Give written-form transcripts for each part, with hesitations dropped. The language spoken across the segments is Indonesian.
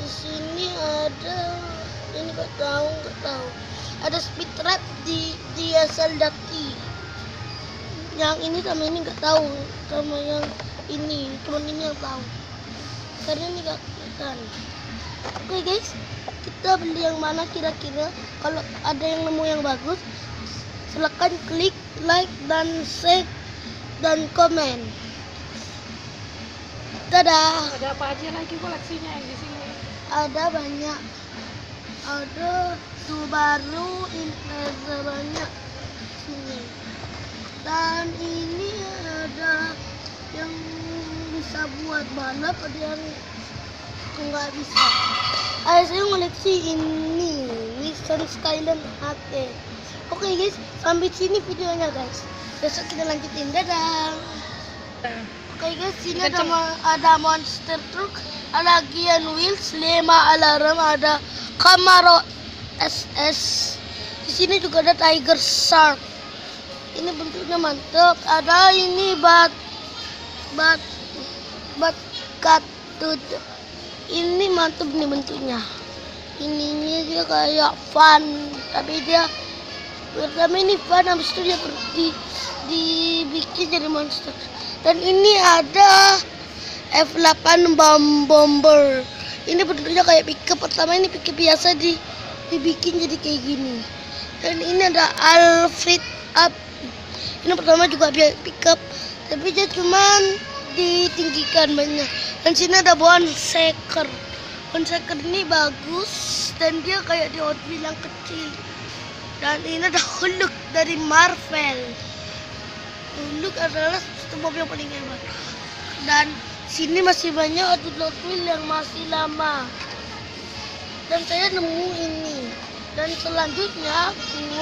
sini ada ini nggak tahu. Ada speed trap di Saldaki. Yang ini sama ini nggak tahu, sama yang ini cuma ini yang tahu. Karena ini nggak kelihatan. Oke guys, kita beli yang mana kira-kira? Kalau ada yang nemu yang bagus, silakan klik like dan share dan komen. Dadah. Ada apa aja lagi koleksinya yang di sini? Ada banyak. Ada Subaru Impreza banyak sini. Dan ini ada yang bisa buat balap, ada yang nggak bisa. Saya ngoleksi ini Nissan Skyline HT. Oke guys, sampai sini videonya guys. Besok kita lanjutin. Dadah. Oke guys, sini ada monster truck, ada Gian Wheels, 5 alarm, ada Camaro SS. Di sini juga ada Tiger Shark. Ini bentuknya mantap. Ada ini bat katut. Ini mantap nih bentuknya. Ininya dia kayak van, tapi dia pertama ini van, habis itu dia dibikin jadi monster. Dan ini ada F8 Bomber. Ini bentuknya kayak pickup. Pertama ini pickup biasa dibikin jadi kayak gini. Dan ini ada Alfred Up. Ini pertama juga pickup, tapi dia cuman ditinggikan banyak. Dan sini ada Bonseker. Bonseker ini bagus dan dia kayak di Hot Wheels yang kecil. Dan ini ada Hulk dari Marvel. Hulk adalah satu mobil yang paling hebat. Dan sini masih banyak Hot Wheels yang masih lama. Dan saya nemu ini. Dan selanjutnya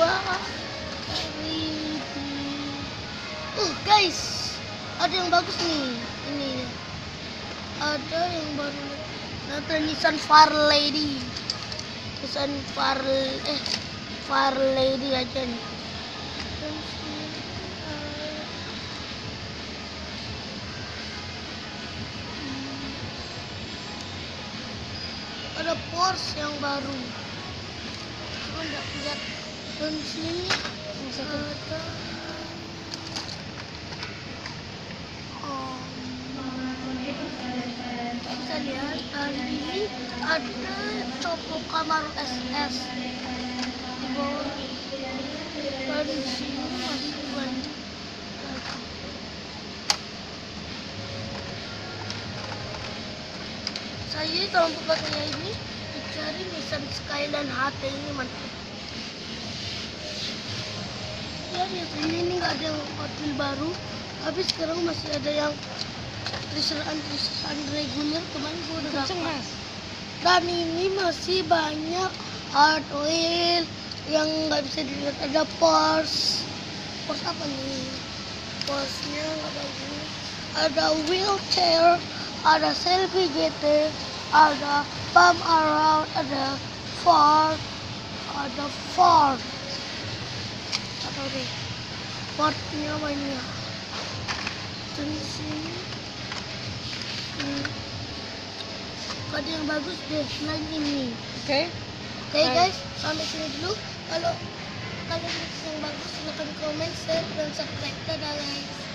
guys, ada yang bagus nih. Ini ada yang baru. Ada Nissan Farlady. Nissan Farlady aja nih. Ada Porsche yang baru. Cuma nggak lihat. Dan sini ada bisa lihat. Dan ini ada Choco Camaro SS di bawah. Dan di sini masih banyak. Saya kalau pakai ini dicari Nissan Skyline HT ini mantap. Ya biasanya ini nggak ada mobil baru, tapi sekarang masih ada yang tulisan reguler. Kemarin gua udah dapat. Dan ini masih banyak Hot Wheels yang nggak bisa dilihat. Ada Porsche apa nih? Porsche-nya nggak bagus. Ada wheelchair, ada Selfie GT, ada Pump Around, ada Ford. Atau deh, Fordnya banyak. Dan di sini ada yang bagus deh selain ini. Oke guys, sampai sini dulu. Kalau kalian yang bagus silahkan komen, share dan subscribe. Dadah guys.